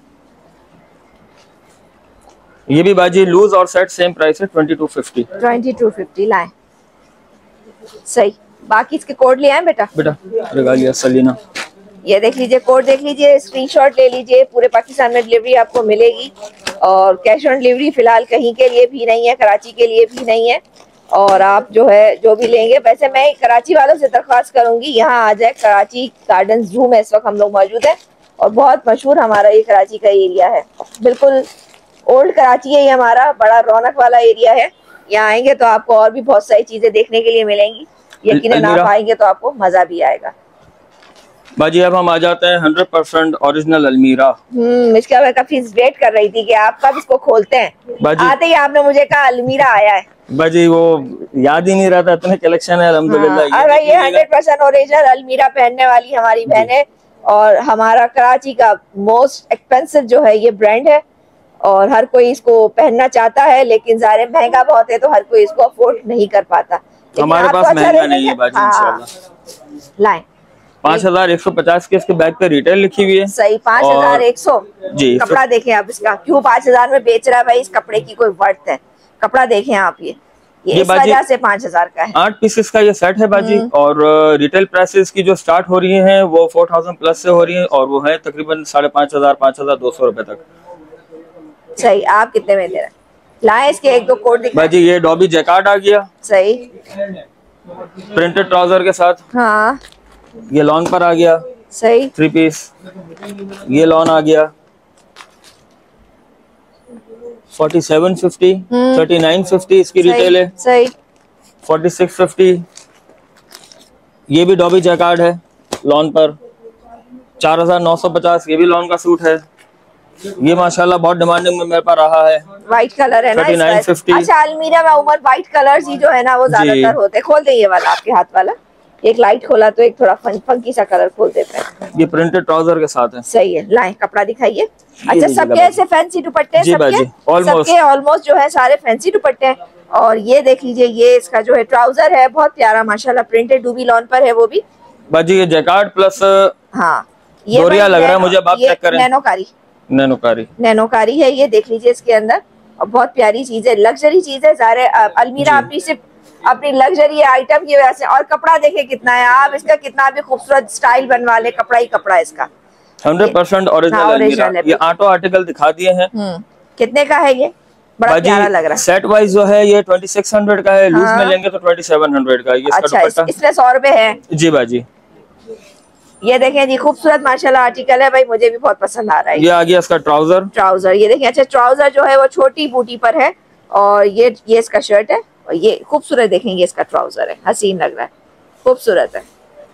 ये भी बाजी लूज और सेट सेम प्राइस है 2250। 2250 लाए। सही। बाकी इसके कोड ले आए बेटा रिगालिया सलीना। ये देख लीजिए, कोड देख लीजिए, स्क्रीनशॉट ले लीजिए। पूरे पाकिस्तान में डिलीवरी आपको मिलेगी, और कैश ऑन डिलीवरी फिलहाल कहीं के लिए भी नहीं है, कराची के लिए भी नहीं है। और आप जो है जो भी लेंगे, वैसे मैं कराची वालों से दरख्वास्त करूंगी यहाँ आ जाए। कराची गार्डन जू में इस वक्त हम लोग मौजूद हैं, और बहुत मशहूर हमारा ये कराची का एरिया है। बिल्कुल ओल्ड कराची है ये हमारा, बड़ा रौनक वाला एरिया है। यहाँ आएंगे तो आपको और भी बहुत सारी चीजें देखने के लिए मिलेंगी। यकीनन आप आएंगे तो आपको मजा भी आएगा। बाजी अब हम आ जाते हैं 100% ओरिजिनल अलमीरा। इसका मैं काफी वेट कर रही थी कि आप कब इसको खोलते हैं। आते ही आपने मुझे कहा अलमीरा आया है। बाजी वो याद ही नहीं रहता, इतने कलेक्शन है अल्हम्दुलिल्लाह। ये 100% ओरिजिनल अलमीरा पहनने वाली हमारी बहन है, और हमारा कराची का मोस्ट एक्सपेंसिव जो है ये ब्रांड है, और हर कोई इसको पहनना चाहता है, लेकिन ज़ाहिर महंगा बहुत है तो हर कोई इसको अफोर्ड नहीं कर पाता। हमारे पास महंगा नहीं है बाजी, इंशाल्लाह। लाएं 5150 के इसके बैग पे रिटेल लिखी हुई है। सही 5100 जी। कपड़ा देखें आप इसका, क्यों 5000 में बेच रहा है भाई, इस कपड़े की कोई वर्थ है। कपड़ा देखें आप, ये इस वजह से 5000 का है। 8 पीसेस का ये सेट है बाजी, और रिटेल प्राइसेस की जो स्टार्ट हो रही हैं वो 4000 प्लस से हो रही हैं, और वो है तकरीबन 5500 5200 रुपए तक। सही, आप कितने में दे रहे हैं? लाए इसके एक दो कोड दिखाएं बाजी। ये डॉबी जैकार्ड आ गया, सही, प्रिंटेड ट्राउजर के साथ। हाँ ये लॉन पर आ गया, सही, 3 पीस। ये लॉन आ गया 4750, 3950 इसकी रिटेल है, सही, 4650। ये भी डॉबी जैकार्ड है लॉन पर, 4950। ये भी लॉन का सूट है। ये माशाल्लाह बहुत डिमांडिंग में मेरे पास रहा है। व्हाइट कलर है ना 3950। अच्छा, अलमीरा में उमर व्हाइट कलर्स ही जो है ना वो ज्यादातर होते हैं। खोल दे ये वाला, आपके हाथ वाला। एक लाइट खोला तो एक थोड़ा फंकी सा कलर खोल देते हैं। ये प्रिंटेड ट्राउजर के साथ है। सही है, लाएं कपड़ा दिखाइए। अच्छा, सबके ऐसे फैंसी दुपट्टे हैं, सबके ऑलमोस्ट जो है सारे फैंसी दुपट्टे हैं। और ये देख लीजिए, ये इसका जो है ट्राउजर है बहुत प्यारा माशाल्लाह, प्रिंटेड डूबी लॉन पर है वो भी। बाजी ये जैकार्ड प्लस हाँ, ये दोरिया लग रहा है मुझे। आप चेक करें, नैनोकारी है ये, देख लीजिए इसके अंदर। और बहुत प्यारी चीज है, लग्जरी चीज है। सारे अलमीरा अपनी सिर्फ अपनी लग्जरी आइटम की वजह से। और कपड़ा देखे कितना है, आप इसका कितना भी खूबसूरत स्टाइल बनवा ले, कपड़ा ही कपड़ा है इसका। 100% ओरिजिनल है। ये ऑटो आर्टिकल दिखा दिए हैं। कितने का है ये? बड़ा प्यारा लग रहा है। सेट वाइज जो है ये 2600 का है, लूज में लेंगे तो 2700 का। ये अच्छा, इसमें 100 रुपए है जी बाजी। ये देखें जी, खूबसूरत माशाल्लाह आर्टिकल है भाई, मुझे भी बहुत पसंद आ रहा है। ये आ गया इसका ट्राउजर। ये देखें, अच्छा ट्राउजर जो है वो छोटी बूटी पर है, और ये इसका शर्ट है। और ये खूबसूरत देखेंगे, इसका ट्राउजर है, हसीन लग रहा है, खूबसूरत है।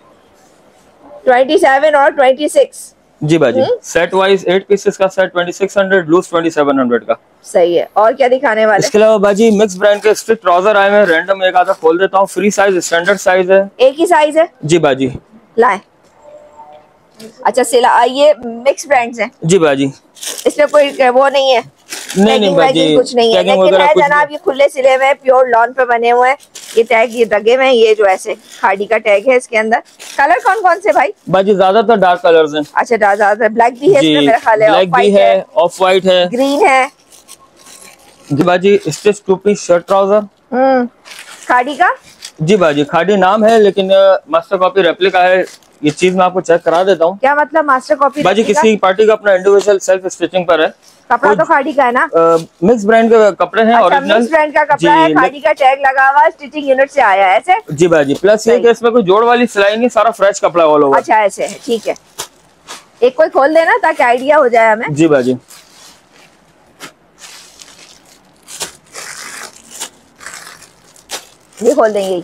27 और 26 जी बाजी। सेट वाइज 8 पीसेस का सेट 2600, लूज 2700 का। सही है। और क्या दिखाने वाले? इसके अलावा बाजी मिक्स ब्रांड के स्ट्रिक्ट ट्राउजर आए हैं, रैंडम एक आधा खोल देता हूँ। फ्री साइज, स्टैंडर्ड साइज है, एक ही साइज है जी बाजी। लाए। अच्छा, सिला ये मिक्स ब्रांड्स हैं जी बाजी। इसमें कोई वो नहीं है, नहीं बाजी, कुछ नहीं है, लेकिन है जनाब ये खुले सिले हुए, प्योर लॉन पे बने हुए हैं। ये टैग ये लगे हुए हैं, ये जो ऐसे खाड़ी का टैग है इसके अंदर। कलर कौन कौन से भाई? बाजी ज्यादातर डार्क कलर्स हैं। अच्छा, ज्यादातर ब्लैक भी है इसमें मेरा ख्याल है, ब्लैक भी है, ऑफ व्हाइट है, ग्रीन है जी बाजी। स्टिच 2 पीस शर्ट ट्राउजर खाड़ी का जी बाजी। खाड़ी नाम है, लेकिन मास्टर कॉपी रेप्लिका है। ये चीज मैं आपको चेक करा देता हूँ। क्या मतलब मास्टर कॉपी? बाजी किसी पार्टी का अपना इंडिविजुअल सेल्फ स्टिचिंग पर है। कपड़ा तो खाड़ी का है ना? मिक्स ब्रांड के कपड़े हैं, ओरिजिनल मिक्स ब्रांड का कपड़ा है, खाड़ी का टैग लगा हुआ, स्टिचिंग यूनिट से आया है ऐसे जी बाजी। प्लस ये कि इसमें कोई जोड़ वाली सिलाई नहीं, सारा फ्रेश कपड़ा ऑल ओवर। अच्छा ऐसे है, ठीक है। एक कोई खोल देना ताकि आइडिया हो जाए हमें। जी बाजी। ये खोल देंगे।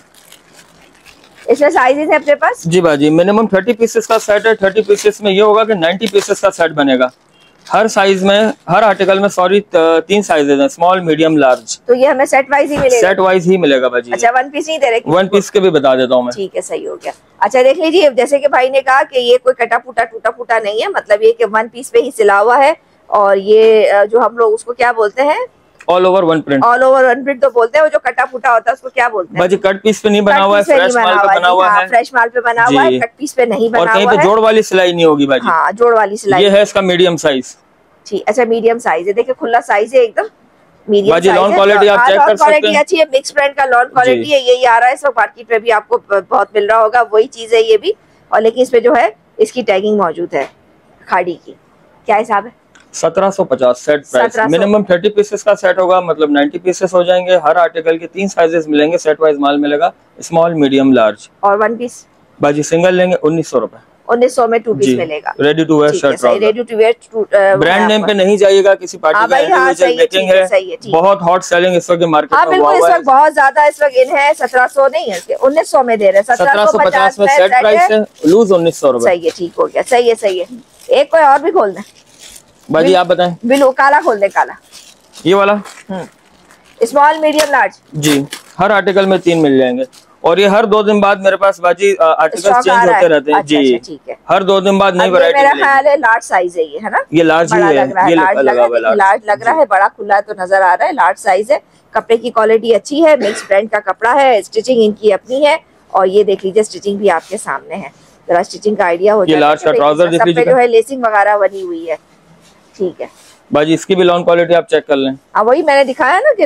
इसमें साइजेस है अपने पास जी बाजी। मिनिमम 30 पीसेस का सेट है। 30 पीसेस में ये होगा कि 90 पीसेस का सेट बनेगा। हर साइज में, हर आर्टिकल में 3 साइजेस हैं, स्मॉल, मीडियम, लार्ज। तो ये हमें सेट वाइज ही मिलेगा? सेट वाइज ही मिलेगा बाजी। अच्छा, 1 पीस नहीं दे रहे? 1 पीस के भी बता देता हूँ मैं। ठीक है, सही हो गया। अच्छा देख लीजिए, जैसे कि भाई ने कहा कि ये कोई कटा फूटा टूटा फूटा नहीं है, मतलब ये कि 1 पीस पे ही सिला हुआ है। और ये जो हम लोग उसको क्या बोलते हैं, all over one print. All over one print तो बोलते हैं, वो जो कटा फूटा होता है उसको क्या बोलते हैं? बाजी कट पीस पे नहीं बना हुआ है, फ्रेश माल पे बना हुआ है। फ्रेश माल पे बना हुआ है, कट पीस पे नहीं बना हुआ है। और कहीं पे जोड़ वाली सिलाई नहीं होगी बाजी। हाँ, जोड़ वाली सिलाई। ये है इसका मीडियम साइज। ठीक, अच्छा मीडियम साइज है, देखिए खुला साइज है एकदम, मीडियम बाजी। लॉन क्वालिटी आप चेक कर सकते हैं, अच्छी है, मिक्स ब्रांड का लॉन क्वालिटी है। यही आ रहा है इस वक्त मार्केट में भी, आपको बहुत मिल रहा होगा, वही चीज है ये भी। और लेकिन इसमें जो है इसकी टैगिंग मौजूद है खाड़ी की। क्या हिसाब है? 1750 सेट प्राइस। मिनिमम 30 पीसेस का सेट होगा, मतलब 90 पीसेस हो जाएंगे। हर आर्टिकल के 3 साइजेस मिलेंगे, सेट वाइज माल मिलेगा, स्मॉल, मीडियम, लार्ज। और 1 पीस बाजी सिंगल लेंगे 1900 रुपए। 1900 में 2 पीस मिलेगा। Ready to wear shirt, ready to wear. Brand name पे नहीं जाइएगा, किसी पार्टी का इंडिविजुअल मेकिंग है। बहुत हॉट सेलिंग इस वक्त मार्केट में। बिल्कुल, इस वक्त बहुत ज्यादा इस वक्त इन है। 1700 नहीं है, 1900 में दे रहे हैं। 1750 में सेट प्राइस है, लूज 1900 रुपए। सही है, ठीक हो गया, सही है, सही है। एक कोई और भी खोल दें बाजी, आप बताएं। बिल्कुल, काला खोल दे, काला ये वाला। स्मॉल, मीडियम, लार्ज जी। हर आर्टिकल में 3 मिल जाएंगे। और ये हर 2 दिन बाद मेरे पास बाजी आर्टिकल चेंज होते रहते हैं। अच्छा, जी ठीक है। हर 2 दिन बाद नई वैरायटी मेरा ख्याल है लार्ज साइज है ये, है ना? ये लार्ज ही है, ये लार्ज लग रहा है, बड़ा खुला तो नजर आ रहा है, लार्ज साइज है। कपड़े की क्वालिटी अच्छी है, मिक्स ब्रांड का कपड़ा है, स्टिचिंग इनकी अपनी है। और ये देख लीजिए, स्टिचिंग भी आपके सामने है, जरा स्टिचिंग का आइडिया हो जाए। लार्ज का ट्राउजर देख लीजिए, जो है लेसिंग वगैरह बनी हुई है, ठीक है बाजी। इसकी भी लॉन क्वालिटी आप चेक कर लें। वही मैंने दिखाया ना कि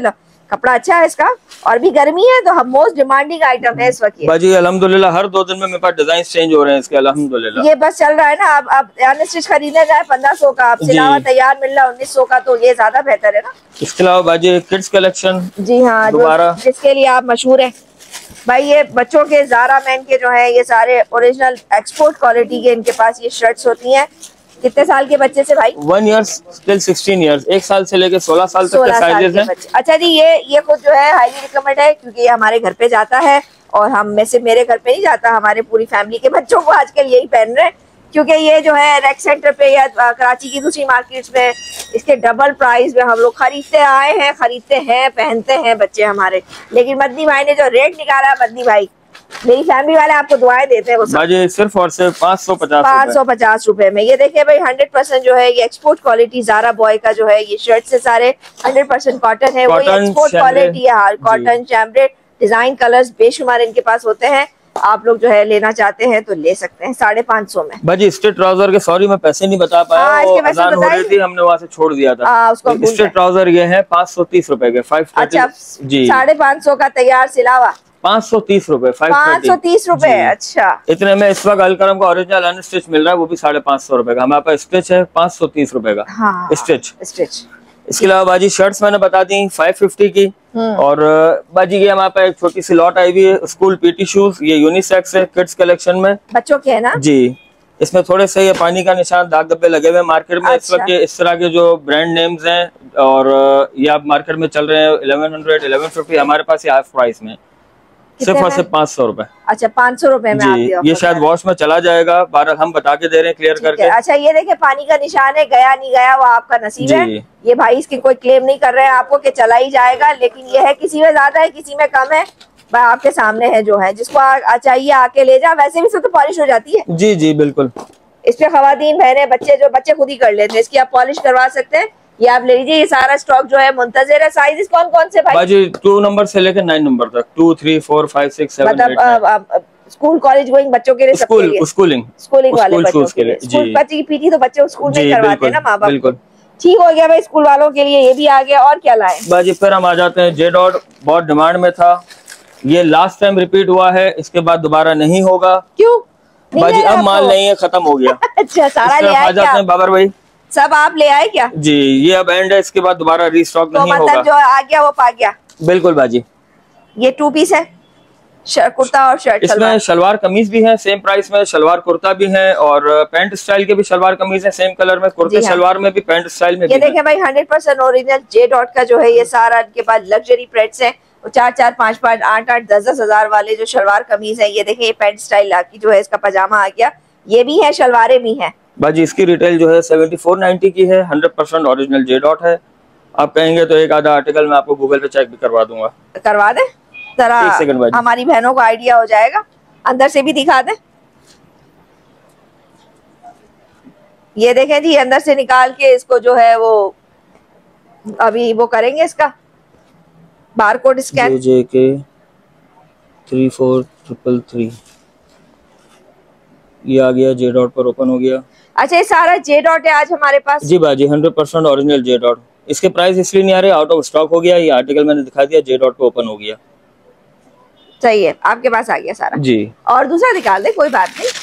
कपड़ा अच्छा है इसका, और भी गर्मी है तो हम मोस्ट डिमांडिंग आइटम है इस वक्त ये। बाजी अल्हम्दुलिल्लाह हर 2 दिन में मेरे पास डिजाइन चेंज हो रहे हैं इसके, अल्हम्दुलिल्लाह। ये बस चल रहा है ना, अब अनस्टिच खरीदने जाए 1500 का, अब सिलावा तैयार मिल रहा है 1900 का, तो ये ज्यादा बेहतर है ना। इसके अलावा बाजी किड्स कलेक्शन, जी हाँ, दोबारा जिसके लिए आप मशहूर है भाई, ये बच्चों के ज़ारा मैन के जो है ये सारे ओरिजिनल एक्सपोर्ट क्वालिटी के इनके पास ये शर्ट्स होती हैं। कितने साल के बच्चे से भाई? 1 years till 16 years, 1 साल से लेकर 16 साल तक के साइजेस हैं। अच्छा जी, ये खुद जो है हाईली रिकमेंड है, क्योंकि ये हमारे घर पे जाता है, और हम में से मेरे घर पे नहीं जाता, हमारे पूरी फैमिली के बच्चों को आजकल यही पहन रहे हैं, क्योंकि ये जो है रेक सेंटर पे या कराची की दूसरी मार्केट्स में इसके डबल प्राइस में हम लोग खरीदते आए हैं, खरीदते हैं, पहनते हैं बच्चे हमारे। लेकिन मदनी भाई ने जो रेट निकाला, मदनी भाई मेरी फैमिली वाले आपको दुआएं देते हैं, वो सिर्फ और सिर्फ 550 रुपए में। ये देखिए भाई 100% जो है ये एक्सपोर्ट क्वालिटी ज़ारा बॉय का जो है ये शर्ट से सारे 100% कॉटन है, वो एक्सपोर्ट क्वालिटी है, कॉटन चैम्ब्रेड डिजाइन कलर्स बेशुमार इनके पास होते हैं। आप लोग जो है लेना चाहते हैं तो ले सकते हैं 550 में। बाजी स्ट्रेट ट्राउजर के, सॉरी मैं पैसे नहीं बता पाया, वो अजान हो रही थी, हमने वहाँ से छोड़ दिया था। स्ट्रेट ट्राउजर ये है 530 रुपए के, 530। अच्छा जी, 550 का तैयार सिलावा 530 रुपए, 530 रुपए। अच्छा, इतने में इस वक्त अलकरम का ओरिजिनल अनस्टिच मिल रहा है, वो भी 550 रुपए का। हमारे पास स्टिच है 530 रुपए का। हाँ, स्टिच। इसके अलावा बाजी शर्ट्स मैंने बता दी 550 की, और बाजी ये हमारे पास एक छोटी सी लॉट आई हुई है स्कूल पीटी शूज, ये यूनिसेक्स है किड्स कलेक्शन में, बच्चों के है ना जी। इसमें थोड़े से ये पानी का निशान, दाग धब्बे लगे हुए हैं मार्केट में। इस वक्त इस तरह के जो ब्रांड नेम्स हैं, और ये आप मार्केट में चल रहे हैं 1100 1150, हमारे पास ये हाफ प्राइस में सिर्फ और सिर्फ 500 रुपए। अच्छा, 500 रुपए में जी, ये शायद वॉश में चला जाएगा, बहरहाल हम बता के दे रहे हैं क्लियर करके। अच्छा, ये देखिए पानी का निशान है, गया नहीं गया वो आपका नसीब है। ये भाई इसकी कोई क्लेम नहीं कर रहे हैं आपको कि चला ही जाएगा, लेकिन ये है किसी में ज्यादा है किसी में कम है, आपके सामने है जो है, जिसको चाहिए आके ले जा। वैसे भी तो पॉलिश हो जाती है। जी जी बिल्कुल, इस पे खवातीन बहने बच्चे जो बच्चे खुद ही कर लेते हैं, इसकी आप पॉलिश करवा सकते हैं। ये आप ले लीजिए, ये सारा स्टॉक जो है मुंतजर है। साइजेस कौन कौन से भाई? 2 नंबर से लेकर 9 नंबर तक, 2 3 4 5 6 7 मतलब स्कूल कॉलेज गोइंग बच्चों के लिए, स्कूलिंग वाले बच्चों के लिए। स्कूल बच्चे की पीटी तो बच्चे स्कूल में करवाते हैं ना माँ बाप। बिल्कुल ठीक हो गया भाई, स्कूल वालों के लिए ये भी आ गया। और क्या लाए बाजी? फिर हम आ जाते हैं जे डॉट, बहुत डिमांड में था, ये लास्ट टाइम रिपीट हुआ है, इसके बाद दोबारा नहीं होगा। क्यों बाजी? अब माल नहीं है, खत्म हो गया। अच्छा, सारा ले आए क्या बाबर भाई? सब आप ले आए क्या? जी, ये अब एंड है, इसके बाद दोबारा रीस्टॉक नहीं मतलब होगा। जो आ गया वो पा गया। बिल्कुल बाजी। ये 2 पीस है, कुर्ता और शर्ट। इसमें शलवार कमीज भी है सेम प्राइस में, शलवार कुर्ता भी है, और पैंट स्टाइल के भी शलवार कमीज है सेम कलर में, कुर्ते शलवार में भी, पैंट स्टाइल में भी। ये देखें भाई 100% ओरिजिनल जे डॉट का जो है ये सारा, इनके पास लग्जरी प्रिंट्स हैं, 4-4 5-5 8-8 10-10 हजार वाले जो शलवार कमीज है। ये देखें, ये पैंट स्टाइल की जो है इसका पजामा आ गया, ये भी है, शलवारें भी हैं। बाजी इसकी रिटेल जो है 7490 की है, 100% ओरिजिनल जे डॉट है। आप कहेंगे तो एक आधा आर्टिकल मैं आपको गूगल पे चेक भी करवा दूंगा। करवा दे जरा, हमारी बहनों को आइडिया हो जाएगा। अंदर से भी दिखा दे। ये देखें जी, अंदर से निकाल के इसको जो है वो अभी वो करेंगे, इसका बारकोड स्कैन। JK 34333 ये आ गया, जे डॉट पर ओपन हो गया। अच्छा, ये सारा जे डॉट है आज हमारे पास? जी बाजी 100% ओरिजिनल जे डॉट। इसके प्राइस इसलिए नहीं आ रहे, आउट ऑफ स्टॉक हो गया। ये आर्टिकल मैंने दिखा दिया, जे डॉट पे ओपन हो गया। सही है, आपके पास आ गया सारा जी। और दूसरा निकाल दे, कोई बात नहीं।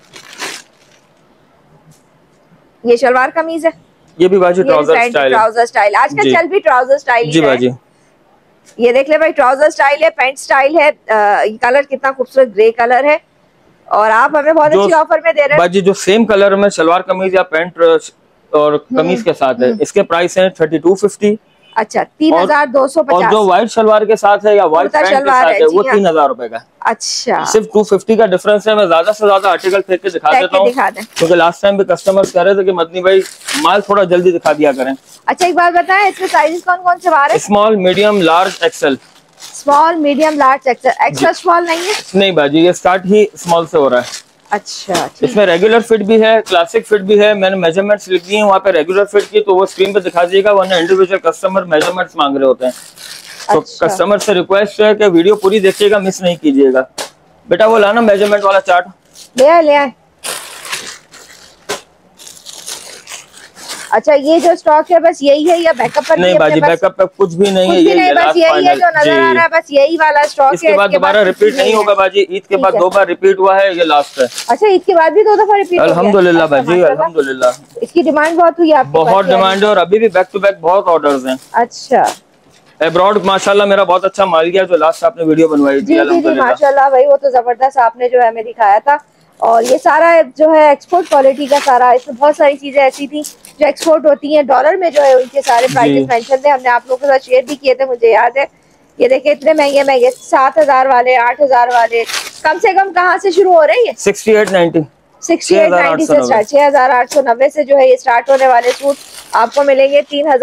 ये शलवार कमीज है, ये भी बाजी ट्राउजर स्टाइल आजकल चल भी ट्राउजर स्टाइल जी बाजी। ये देख ले भाई, ट्राउजर स्टाइल है, पैंट स्टाइल है। कलर कितना खूबसूरत ग्रे कलर है, और आप हमें बहुत अच्छी ऑफर में दे रहे हैं बाजी। जो सेम कलर में शलवार कमीज या पैंट और कमीज के साथ है, इसके प्राइस है 3250। अच्छा, 3250। और जो व्हाइट शलवार के साथ है या व्हाइट पैंट के साथ है वो 3000 रुपए का। अच्छा, सिर्फ 250 का डिफरेंस है। मैं ज्यादा से ज्यादा आर्टिकल फेंक के दिखा देता हूँ, क्योंकि लास्ट टाइम भी कस्टमर्स कह रहे थे कि मदनी भाई माल थोड़ा जल्दी दिखा दिया करें। अच्छा, एक बात बताएं, इसमें साइजेस कौन कौन से बाहर है? Small, medium, large, XL. Small, medium, large, XL. XL small नहीं है? नहीं बाजी, ये स्टार्ट ही स्मॉल से हो रहा है। अच्छा, इसमें रेगुलर फिट भी है, क्लासिक फिट भी है। मैंने मेजरमेंट्स लिख दी हैं वहाँ पे रेगुलर फिट की, तो वो स्क्रीन पे दिखा दीजिएगा, वरना इंडिविजुअल कस्टमर मेजरमेंट्स मांग रहे होते हैं। तो कस्टमर से रिक्वेस्ट है कि वीडियो पूरी देखिएगा, मिस नहीं कीजिएगा। बेटा वो लाना मेजरमेंट वाला चार्ट, ले आए। अच्छा, ये जो स्टॉक है बस यही है या बैकअप पर? नहीं बाजी, बैकअप पे कुछ भी नहीं है, ये बस यही है जो नजर आ रहा है, बस यही वाला स्टॉक है। इसके बाद दोबारा रिपीट नहीं होगा बाजी। ईद के बाद 2 बार रिपीट हुआ है, ये लास्ट है। अच्छा, ईद के बाद भी 2 दफा रिपीट? अल्हम्दुलिल्लाह बाजी, अल्हम्दुलिल्लाह। इसकी डिमांड बहुत हुई आपके? बहुत डिमांड है और अभी भी बैक टू बैक बहुत ऑर्डर्स हैं। अच्छा, अब्रॉड माशाल्लाह मेरा बहुत अच्छा माल गया, जो लास्ट आपने वीडियो बनवाई थी। अल्हम्दुलिल्लाह माशाल्लाह भाई, वो तो जबरदस्त आपने जो है हमें दिखाया था। और ये सारा जो है एक्सपोर्ट क्वालिटी का सारा, इसमें बहुत सारी चीजें ऐसी थी जो एक्सपोर्ट होती हैं। डॉलर में जो है उनके सारे प्राइसेस मेंशन थे, हमने आप लोगों के साथ शेयर भी किए थे, मुझे याद है। ये देखिए इतने महंगे महंगे 7000 वाले, 8000 वाले, कम से कम कहाँ से शुरू हो रही है? 6890 से स्टार्ट, 6890 से जो है ये स्टार्ट होने वाले सूट आपको मिलेंगे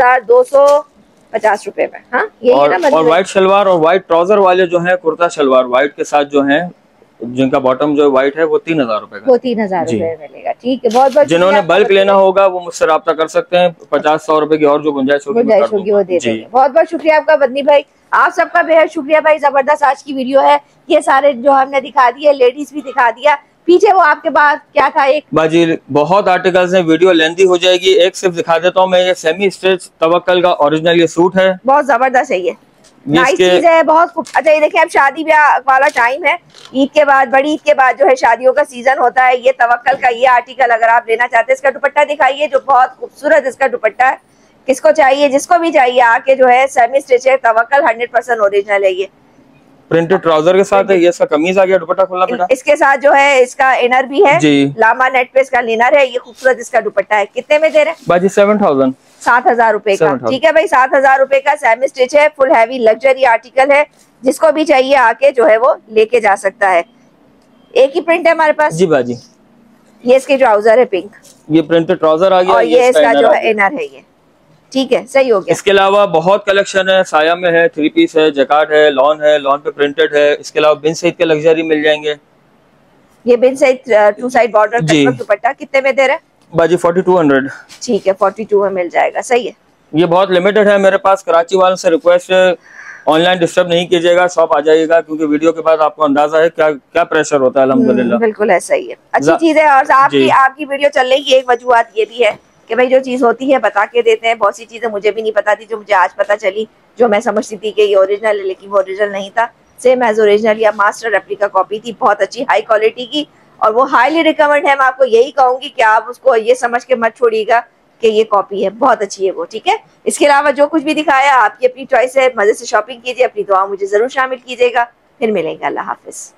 3250 रुपए में। हाँ, यही और व्हाइट शलवार और व्हाइट ट्राउजर वाले जो है, कुर्ता शलवार व्हाइट के साथ जो है, जिनका बॉटम जो व्हाइट है वो 3000 रुपए का, वो 3000 रुपए मिलेगा। ठीक है, बहुत बहुत। जिन्होंने बल्क लेना होगा वो मुझसे रब्ता कर सकते हैं। 50-100 रुपए की और जो गुंजाइश होगी वो दे देंगे। बहुत बहुत शुक्रिया आपका बदनी भाई, आप सबका बेहद शुक्रिया भाई। जबरदस्त आज की वीडियो है, ये सारे जो हमने दिखा दिए, लेडीज भी दिखा दिया। पीछे वो आपके पास क्या था? एक बाजी बहुत आर्टिकल्स हैं, वीडियो लेंथी हो जाएगी, एक सिर्फ दिखा देता हूँ मैं। ये सेमी स्टिच तवक्कल का ओरिजिनल ये सूट है, बहुत जबरदस्त है, ये नाइस चीज है, बहुत। अच्छा, ये देखिए अब शादी ब्याह वाला टाइम है, ईद के बाद, बड़ी ईद के बाद जो है शादियों का सीजन होता है। ये तवक्कल का ये आर्टिकल अगर आप लेना चाहते हैं, इसका दुपट्टा दिखाइए जो बहुत खूबसूरत इसका दुपट्टा है। किसको चाहिए, जिसको भी चाहिए आके जो है, सेमी स्टिच है, तवक्कल 100% ओरिजिनल है। ये प्रिंटेड ट्राउजर के साथ है, ये इसका कमीज आ गया, दुपट्टा खुला बेटा। इसके साथ जो है इसका इनर भी है जी, लामा नेट पे इसका इनर है। ये खूबसूरत इसका दुपट्टा है। कितने में दे रहे हैं बाजी? 7000 रुपए का। ठीक है भाई, 7000 रुपए का सेमी स्टिच है, फुल हैवी लग्जरी आर्टिकल है। जिसको भी चाहिए आके जो है वो लेके जा सकता है। एक ही प्रिंट है हमारे पास जी बाजी। ये इसके ट्राउजर है पिंक, ये प्रिंटेड ट्राउजर आ गया, और ये इसका जो है इनर है ये। ठीक है, सही हो गया। इसके अलावा बहुत कलेक्शन है, साया में है, 3 पीस है, जैकार्ड है, लॉन पे प्रिंटेड है। इसके अलावा बिन सईद के लग्जरी मिल जाएंगे। ये बिन सईद 2 साइड बॉर्डर दुपट्टा कितने में दे रहे हैं बाजी? 4200। ठीक है, 42 में मिल जाएगा, सही है। ये बहुत लिमिटेड है मेरे पास। कराची वालों से रिक्वेस्ट है, ऑनलाइन डिस्टर्ब नहीं कीजिएगा, शॉप आ जाइएगा, क्योंकि वीडियो के बाद आपको अंदाजा है क्या प्रेशर होता है। अल्हम्दुलिल्लाह बिल्कुल ऐसा ही है, अच्छी चीज है। और आपकी वीडियो चलने की एक वजूहत ये भी है कि भाई जो चीज होती है बता के देते हैं। बहुत सी चीजें मुझे भी नहीं पता थी, जो मुझे आज पता चली, जो मैं समझती थी कि ये ओरिजिनल है, लेकिन वो ओरिजिनल नहीं था। सेम एज ओरिजिनल या मास्टर रेप्लिका कॉपी थी, बहुत अच्छी हाई क्वालिटी की, और वो हाईली रिकमेंड है। मैं आपको यही कहूंगी कि आप उसको ये समझ के मत छोड़िएगा कि ये कॉपी है, बहुत अच्छी है वो। ठीक है, इसके अलावा जो कुछ भी दिखाया आपकी अपनी चॉइस है। मजे से शॉपिंग कीजिए, अपनी दुआ मुझे जरूर शामिल कीजिएगा। फिर मिलेंगे, अल्लाह हाफिज।